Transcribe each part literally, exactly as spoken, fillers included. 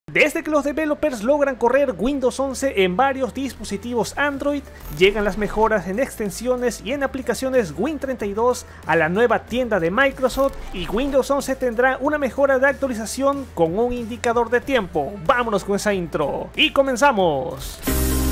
Desde que los developers logran correr Windows once en varios dispositivos Android, llegan las mejoras en extensiones y en aplicaciones Win treinta y dos a la nueva tienda de Microsoft, y Windows once tendrá una mejora de actualización con un indicador de tiempo. Vámonos con esa intro y comenzamos.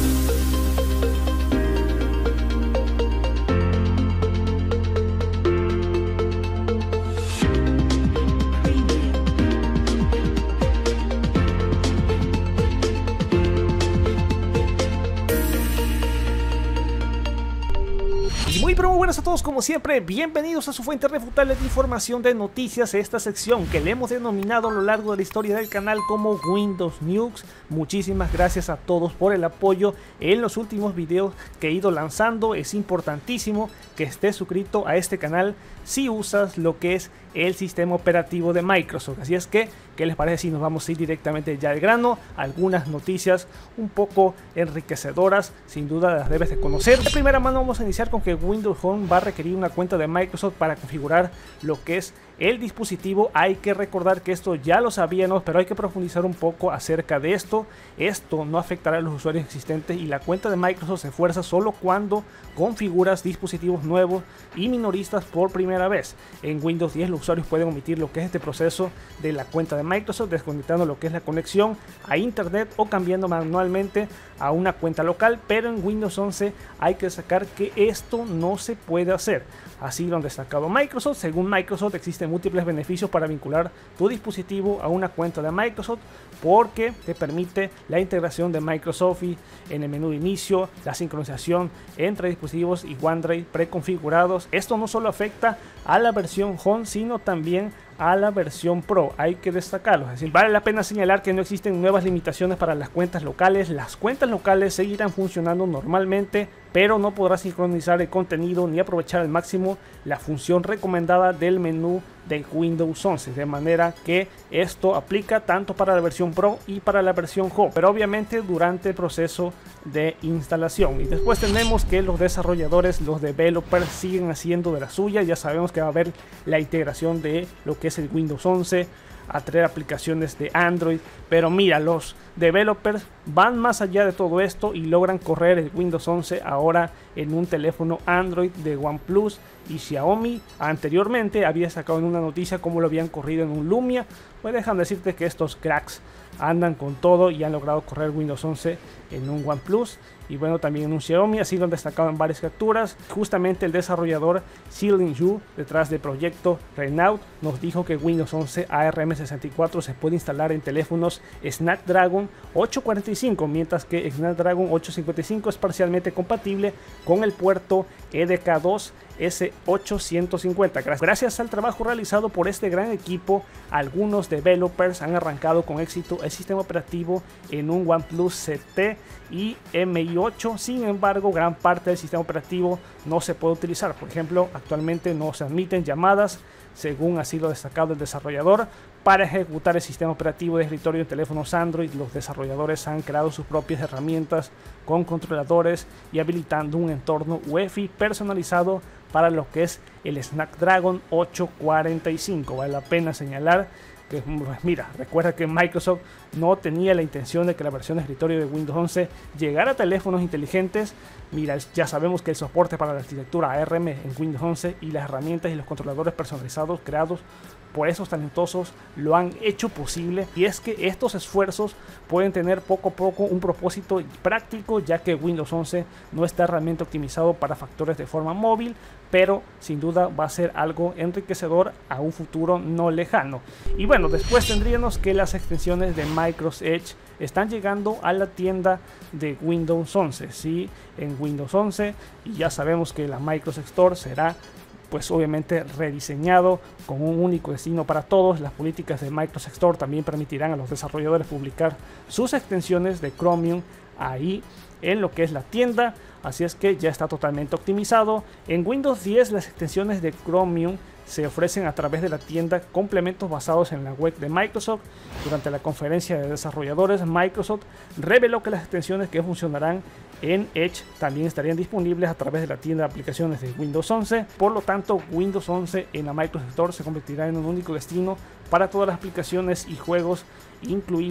Muy pero muy buenas a todos, como siempre, bienvenidos a su fuente irrefutable de información de noticias, esta sección que le hemos denominado a lo largo de la historia del canal como Windows News. Muchísimas gracias a todos por el apoyo en los últimos videos que he ido lanzando. Es importantísimo que estés suscrito a este canal si usas lo que es el sistema operativo de Microsoft. Así es que, ¿qué les parece si nos vamos a ir directamente ya al grano? Algunas noticias un poco enriquecedoras, sin duda las debes de conocer. De primera mano vamos a iniciar con que Windows Home va a requerir una cuenta de Microsoft para configurar lo que es el dispositivo. Hay que recordar que esto ya lo sabíamos, pero hay que profundizar un poco acerca de esto. Esto no afectará a los usuarios existentes y la cuenta de Microsoft se fuerza solo cuando configuras dispositivos nuevos y minoristas por primera vez. En Windows diez los usuarios pueden omitir lo que es este proceso de la cuenta de Microsoft, desconectando lo que es la conexión a internet o cambiando manualmente a una cuenta local, pero en Windows once hay que destacar que esto no se puede hacer. Así lo han destacado Microsoft. Según Microsoft, existen múltiples beneficios para vincular tu dispositivo a una cuenta de Microsoft, porque te permite la integración de Microsoft en el menú de inicio, la sincronización entre dispositivos y OneDrive preconfigurados. Esto no solo afecta a la versión Home, sino también a la versión Pro, hay que destacarlo. Es decir, vale la pena señalar que no existen nuevas limitaciones para las cuentas locales. Las cuentas locales seguirán funcionando normalmente, pero no podrás sincronizar el contenido ni aprovechar al máximo la función recomendada del menú de Windows once, de manera que esto aplica tanto para la versión Pro y para la versión Home, pero obviamente durante el proceso de instalación. Y después tenemos que los desarrolladores, los developers, siguen haciendo de la suya. Ya sabemos que va a haber la integración de lo que es el Windows once a traer aplicaciones de Android, pero mira, los developers van más allá de todo esto y logran correr el Windows once ahora en un teléfono Android de OnePlus y Xiaomi. Anteriormente había sacado en una noticia cómo lo habían corrido en un Lumia. Pues déjame decirte que estos cracks andan con todo y han logrado correr Windows once en un OnePlus y bueno, también en un Xiaomi. Así lo han destacado en varias capturas. Justamente el desarrollador Xiling Yu, detrás del proyecto Renault, nos dijo que Windows once A R M sesenta y cuatro se puede instalar en teléfonos Snapdragon ocho cuarenta y cinco, mientras que Snapdragon ocho cincuenta y cinco es parcialmente compatible con el puerto E D K dos S ocho ciento cincuenta. Gracias al trabajo realizado por este gran equipo, algunos developers han arrancado con éxito el sistema operativo en un OnePlus C T y M I ocho. Sin embargo, gran parte del sistema operativo no se puede utilizar. Por ejemplo, actualmente no se admiten llamadas, según ha sido destacado el desarrollador. Para ejecutar el sistema operativo de escritorio en teléfonos Android, los desarrolladores han creado sus propias herramientas con controladores y habilitando un entorno Wi-Fi personalizado para lo que es el Snapdragon ocho cuarenta y cinco. Vale la pena señalar que, pues mira, recuerda que Microsoft no tenía la intención de que la versión de escritorio de Windows once llegara a teléfonos inteligentes. Mira, ya sabemos que el soporte para la arquitectura A R M en Windows once y las herramientas y los controladores personalizados creados por esos talentosos lo han hecho posible, y es que estos esfuerzos pueden tener poco a poco un propósito práctico, ya que Windows once no está realmente optimizado para factores de forma móvil, pero sin duda va a ser algo enriquecedor a un futuro no lejano. Y bueno, después tendríamos que las extensiones de Microsoft Edge están llegando a la tienda de Windows once, ¿sí? En Windows once, y ya sabemos que la Microsoft Store será pues obviamente rediseñado con un único destino para todos. Las políticas de Microsoft Store también permitirán a los desarrolladores publicar sus extensiones de Chromium ahí en lo que es la tienda, así es que ya está totalmente optimizado. En Windows diez las extensiones de Chromium se ofrecen a través de la tienda, complementos basados en la web de Microsoft. Durante la conferencia de desarrolladores, Microsoft reveló que las extensiones que funcionarán en Edge también estarían disponibles a través de la tienda de aplicaciones de Windows once. Por lo tanto, Windows once en la Microsoft Store se convertirá en un único destino para todas las aplicaciones y juegos incluidos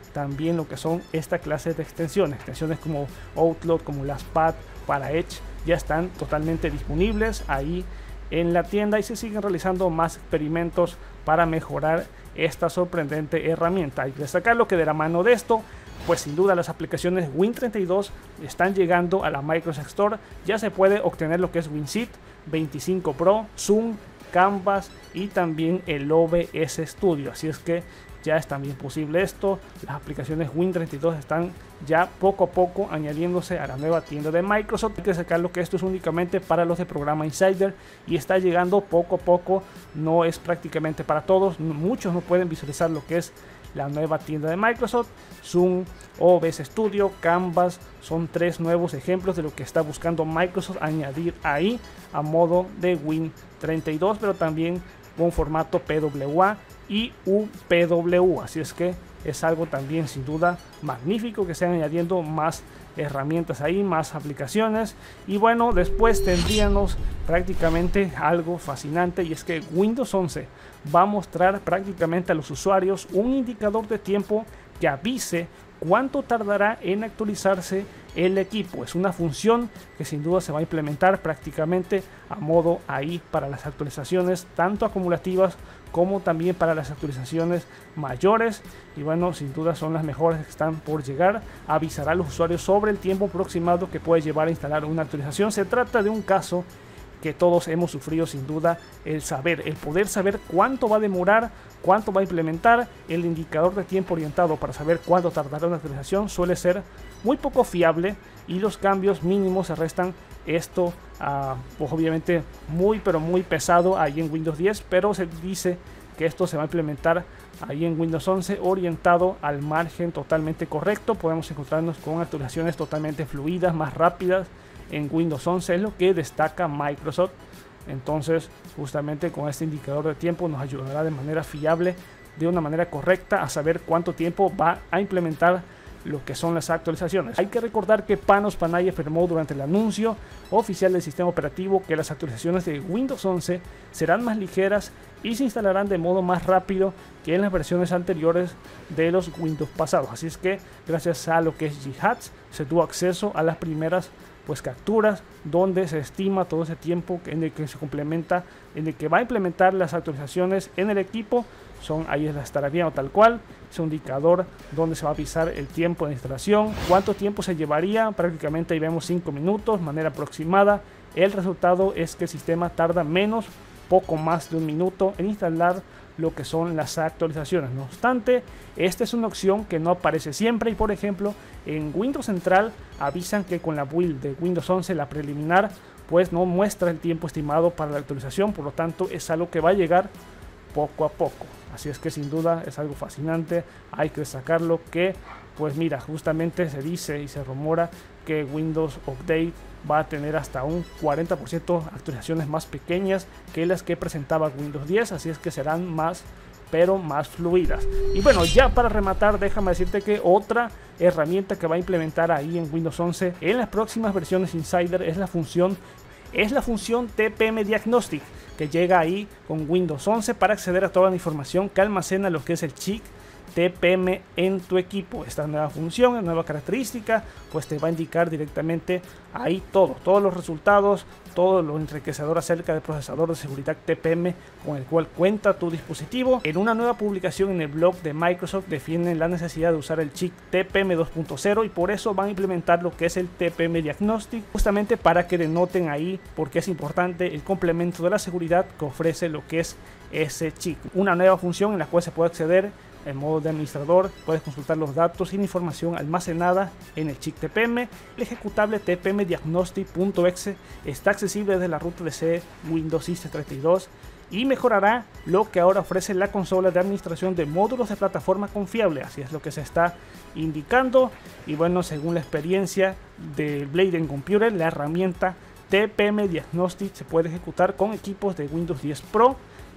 también lo que son esta clase de extensiones. Extensiones como Outlook, como las Pad para Edge ya están totalmente disponibles ahí en la tienda y se siguen realizando más experimentos para mejorar esta sorprendente herramienta. Hay que destacar lo que de la mano de esto, pues sin duda las aplicaciones Win treinta y dos están llegando a la Microsoft Store. Ya se puede obtener lo que es WinSeed veinticinco Pro, Zoom, Canvas y también el O B S Studio. Así es que ya es también posible esto. Las aplicaciones Win treinta y dos están ya poco a poco añadiéndose a la nueva tienda de Microsoft. Hay que sacarlo que esto es únicamente para los de programa Insider y está llegando poco a poco, no es prácticamente para todos. Muchos no pueden visualizar lo que es la nueva tienda de Microsoft. Zoom, O B S Studio, Canvas son tres nuevos ejemplos de lo que está buscando Microsoft añadir ahí a modo de Win treinta y dos, pero también con formato P W A y U P W. Así es que es algo también sin duda magnífico que estén añadiendo más herramientas ahí, más aplicaciones. Y bueno, después tendríamos prácticamente algo fascinante, y es que Windows once va a mostrar prácticamente a los usuarios un indicador de tiempo que avise cuánto tardará en actualizarse el equipo. Es una función que sin duda se va a implementar prácticamente a modo ahí para las actualizaciones tanto acumulativas como también para las actualizaciones mayores, y bueno, sin duda son las mejores que están por llegar. Avisará a los usuarios sobre el tiempo aproximado que puede llevar a instalar una actualización. Se trata de un caso que todos hemos sufrido sin duda, el saber, el poder saber cuánto va a demorar, cuánto va a implementar. El indicador de tiempo orientado para saber cuánto tardará una actualización suele ser muy poco fiable y los cambios mínimos se restan. Esto uh, pues obviamente muy pero muy pesado ahí en Windows diez, pero se dice que esto se va a implementar ahí en Windows once orientado al margen totalmente correcto. Podemos encontrarnos con actualizaciones totalmente fluidas, más rápidas en Windows once, es lo que destaca Microsoft. Entonces justamente con este indicador de tiempo nos ayudará de manera fiable, de una manera correcta, a saber cuánto tiempo va a implementar lo que son las actualizaciones. Hay que recordar que Panos Panay afirmó durante el anuncio oficial del sistema operativo que las actualizaciones de Windows once serán más ligeras y se instalarán de modo más rápido que en las versiones anteriores de los Windows pasados. Así es que gracias a lo que es Jihad se tuvo acceso a las primeras pues capturas donde se estima todo ese tiempo en el que se complementa, en el que va a implementar las actualizaciones en el equipo. Son ahí estará bien o tal cual, es un indicador donde se va a avisar el tiempo de instalación, cuánto tiempo se llevaría. Prácticamente ahí vemos cinco minutos, manera aproximada. El resultado es que el sistema tarda menos, poco más de un minuto en instalar lo que son las actualizaciones. No obstante, esta es una opción que no aparece siempre, y por ejemplo en Windows Central avisan que con la build de Windows once, la preliminar, pues no muestra el tiempo estimado para la actualización. Por lo tanto es algo que va a llegar poco a poco. Así es que sin duda es algo fascinante. Hay que destacarlo que pues mira, justamente se dice y se rumora que Windows Update va a tener hasta un cuarenta por ciento actualizaciones más pequeñas que las que presentaba Windows diez, así es que serán más pero más fluidas. Y bueno, ya para rematar, déjame decirte que otra herramienta que va a implementar ahí en Windows once en las próximas versiones Insider es la función es la función T P M Diagnostic, que llega ahí con Windows once para acceder a toda la información que almacena lo que es el chip T P M en tu equipo. Esta nueva función, nueva característica, pues te va a indicar directamente ahí todo, todos los resultados, todo lo enriquecedor acerca del procesador de seguridad T P M con el cual cuenta tu dispositivo. En una nueva publicación en el blog de Microsoft defienden la necesidad de usar el chip T P M dos punto cero y por eso van a implementar lo que es el T P M Diagnostic, justamente para que denoten ahí porque es importante el complemento de la seguridad que ofrece lo que es ese chip. Una nueva función en la cual se puede acceder en modo de administrador, puedes consultar los datos y la información almacenada en el chip T P M. El ejecutable T P M Diagnostic punto E X E está accesible desde la ruta de C Windows I S treinta y dos y mejorará lo que ahora ofrece la consola de administración de módulos de plataforma confiable. Así es lo que se está indicando. Y bueno, según la experiencia de Blayden Computer, la herramienta T P M Diagnostic se puede ejecutar con equipos de Windows diez Pro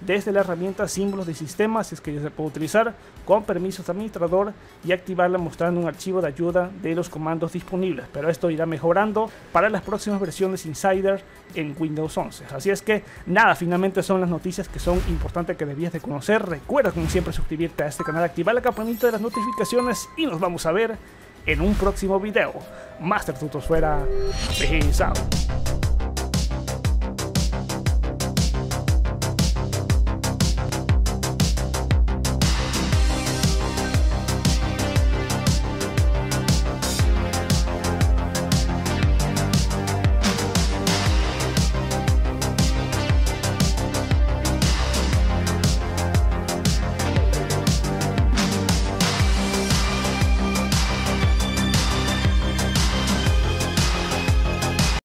desde la herramienta símbolos de sistema, si es que ya se puede utilizar, con permisos de administrador y activarla mostrando un archivo de ayuda de los comandos disponibles. Pero esto irá mejorando para las próximas versiones Insider en Windows once. Así es que nada, finalmente son las noticias que son importantes que debías de conocer. Recuerda como siempre suscribirte a este canal, activar la campanita de las notificaciones y nos vamos a ver en un próximo video. Master Tutos fuera. Peace out.